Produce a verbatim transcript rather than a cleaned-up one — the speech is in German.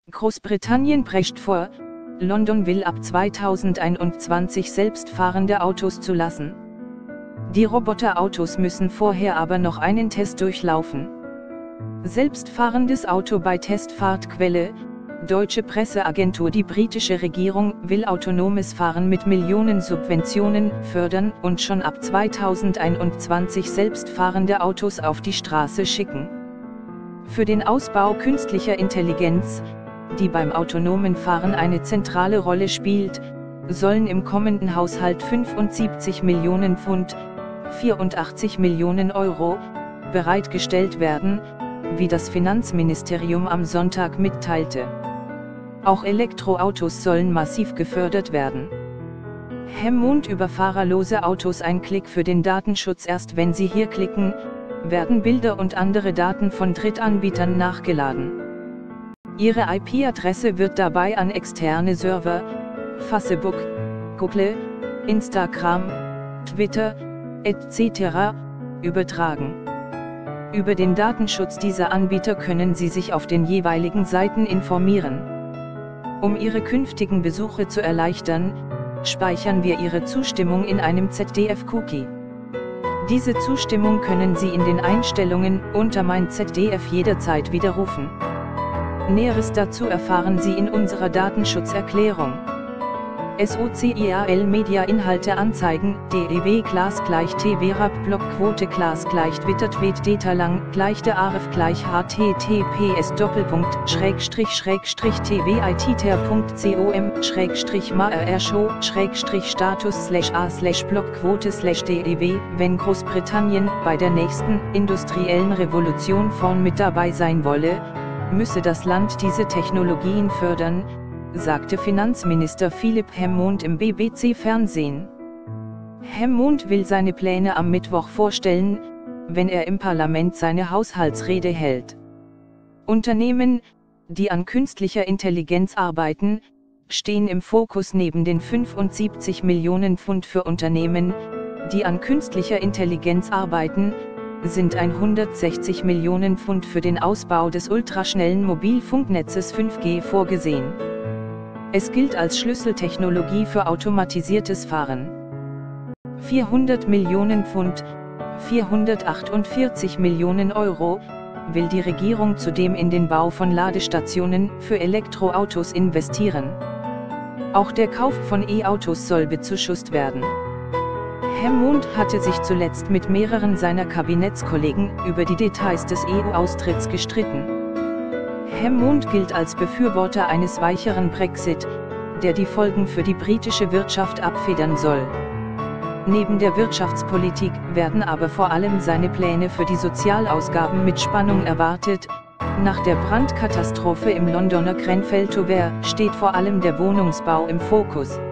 Großbritannien prescht vor, London will ab zweitausendeinundzwanzig selbstfahrende Autos zulassen. Die Roboterautos müssen vorher aber noch einen Test durchlaufen. Selbstfahrendes Auto bei Testfahrtquelle, deutsche Presseagentur. Die britische Regierung will autonomes Fahren mit Millionen Subventionen fördern und schon ab zweitausendeinundzwanzig selbstfahrende Autos auf die Straße schicken. Für den Ausbau künstlicher Intelligenz, die beim autonomen Fahren eine zentrale Rolle spielt, sollen im kommenden Haushalt fünfundsiebzig Millionen Pfund, vierundachtzig Millionen Euro, bereitgestellt werden, wie das Finanzministerium am Sonntag mitteilte. Auch Elektroautos sollen massiv gefördert werden. Hemmund über fahrerlose Autos. Ein Klick für den Datenschutz. Erst wenn Sie hier klicken, werden Bilder und andere Daten von Drittanbietern nachgeladen. Ihre I P-Adresse wird dabei an externe Server, Facebook, Google, Instagram, Twitter, et cetera, übertragen. Über den Datenschutz dieser Anbieter können Sie sich auf den jeweiligen Seiten informieren. Um Ihre künftigen Besuche zu erleichtern, speichern wir Ihre Zustimmung in einem Z D F-Cookie. Diese Zustimmung können Sie in den Einstellungen unter Mein Z D F jederzeit widerrufen. Näheres dazu erfahren Sie in unserer Datenschutzerklärung. SOCIAL Media Inhalte anzeigen, D E W Class gleich T W R A P Blockquote Class gleich Twitter Tweet Data lang gleich der Arif gleich H T T P S Doppelpunkt Schrägstrich Schrägstrich T W I T T R Punkt com Schrägstrich M A R R Show Schrägstrich Status slash A slash Blockquote slash D E W. Wenn Großbritannien bei der nächsten industriellen Revolution vorn mit dabei sein wolle, müsse das Land diese Technologien fördern, sagte Finanzminister Philip Hammond im B B C-Fernsehen. Hammond will seine Pläne am Mittwoch vorstellen, wenn er im Parlament seine Haushaltsrede hält. Unternehmen, die an künstlicher Intelligenz arbeiten, stehen im Fokus. Neben den fünfundsiebzig Millionen Pfund für Unternehmen, die an künstlicher Intelligenz arbeiten, sind hundertsechzig Millionen Pfund für den Ausbau des ultraschnellen Mobilfunknetzes fünf G vorgesehen. Es gilt als Schlüsseltechnologie für automatisiertes Fahren. vierhundert Millionen Pfund, vierhundertachtundvierzig Millionen Euro, will die Regierung zudem in den Bau von Ladestationen für Elektroautos investieren. Auch der Kauf von E-Autos soll bezuschusst werden. Hammond hatte sich zuletzt mit mehreren seiner Kabinettskollegen über die Details des E U-Austritts gestritten. Hammond gilt als Befürworter eines weicheren Brexit, der die Folgen für die britische Wirtschaft abfedern soll. Neben der Wirtschaftspolitik werden aber vor allem seine Pläne für die Sozialausgaben mit Spannung erwartet. Nach der Brandkatastrophe im Londoner Grenfell Tower steht vor allem der Wohnungsbau im Fokus.